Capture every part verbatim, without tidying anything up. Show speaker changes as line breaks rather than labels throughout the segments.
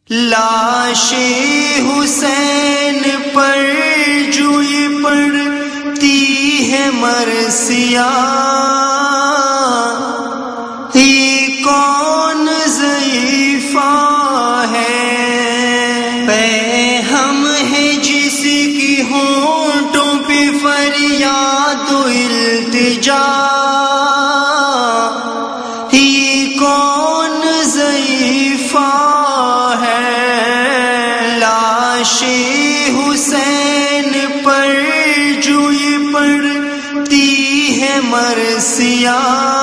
لاش حسین پر جو یہ پڑتی ہے مرثیہ، یہ کون ضعیفہ ہے؟ پہ ہم ہے جس کی ہونٹوں پہ فریاد و التجا، یہ کون ضعیفہ ہے؟ لاش حسین پر جو یہ پڑتی ہے مرثیہ،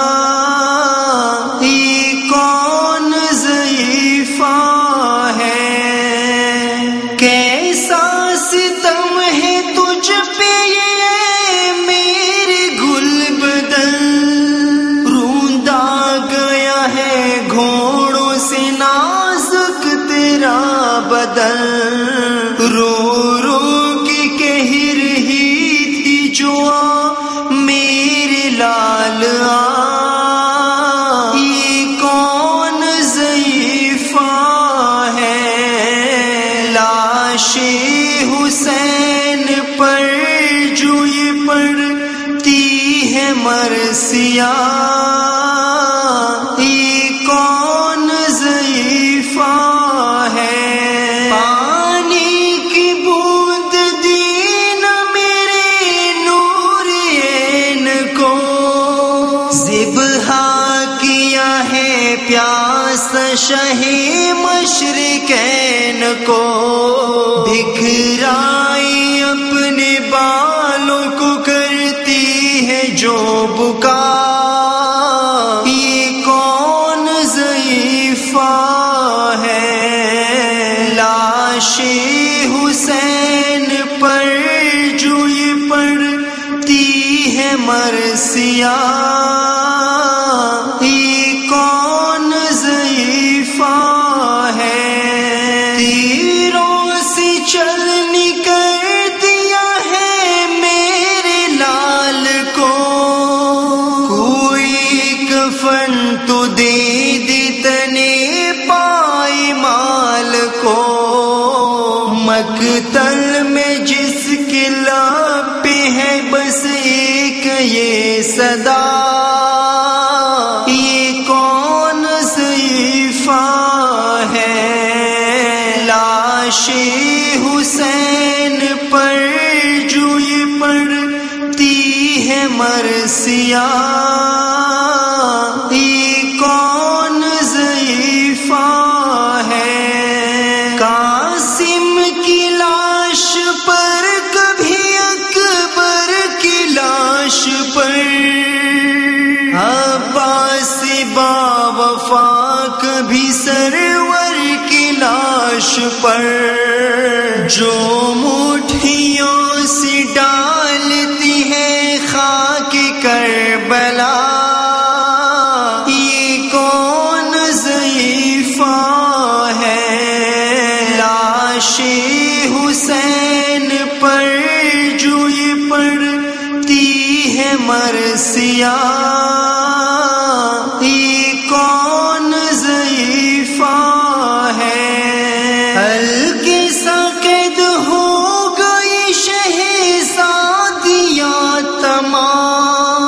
یہ کون ضعیفہ ہے؟ کیسا ستم ہے تجھ پہ یہ میرے گل بدن، روندا گیا ہے گھوڑوں سے نازک تیرا بدن، رو رو کے کہہ رہی تھی جو آ میرے لال آ، یہ کون ضعیفہ ہے؟ لاش حسین پر جو یہ پڑتی ہے مرثیہ، یہ کون ضعیفہ ہے؟ پانی کی بوند دی نہ میرے نور عین کو، ذبح کیا ہے پیاس شہ مشرقین کو، بکھرائی اپنے بالوں کو کرتی ہے جو بکا، یہ کون ضعیفہ ہے؟ لاش حسین پر جو یہ پڑتی ہے مرثیہ، یہ کون ضعیفہ ہے؟ تیروں سے چل نکل دیا ہے میرے لال کو، کوئی کفن تو دے دی تنے پائی مال کو، مقتل میں جس کے لب پہ ہے بس ایک یہ صدا، یہ کون ضعیفہ ہے؟ لاش حسین پر جو یہ پڑتی ہے مرثیہ، یہ کون ضعیفہ ہے؟ قاسم کی لاش پر کبھی اکبر کی لاش پر، عباس با وفا کبھی سرور کی لاش پر، جو مٹھیوں سے ڈالتی ہے خاک کربلا، یہ کون ضعیفہ ہے؟ لاش حسین پر جو یہ پڑتی ہے مرثیہ، یہ کون ضعیفہ ہے؟ ہلکے سا قید ہو گئی شہزادیاں تمام،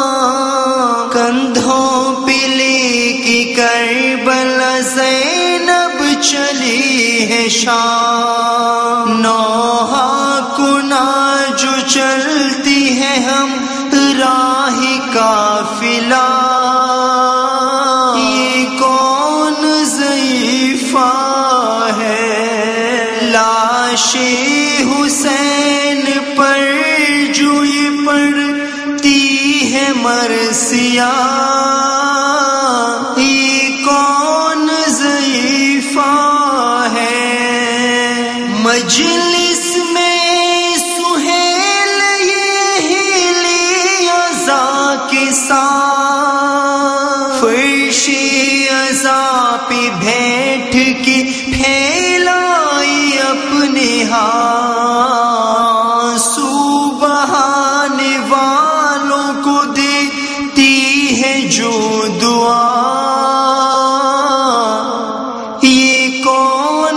کندھوں پہ لے کے کربلا زینب چلی ہے شام، نوحہ کنا جو چلتی ہے ہم راہ قافلہ، یہ کون ضعیفہ ہے؟ لاش حسین پر جو یہ پڑتی ہے مرثیہ، یہ کون ضعیفہ ہے؟ مجلس میں سہیل یہ ہلی عزا کے ساتھ، فرش عزا پہ بیٹھ کے پھیلائی اپنے ہاتھ، آنسو بہانے والوں کو دیتی ہے جو دعا، یہ کون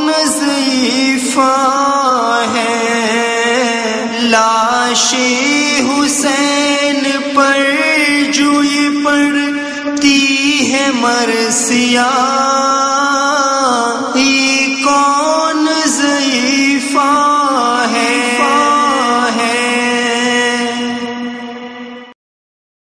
لاش حسین پر جو یہ پڑتی ہے مرثیہ،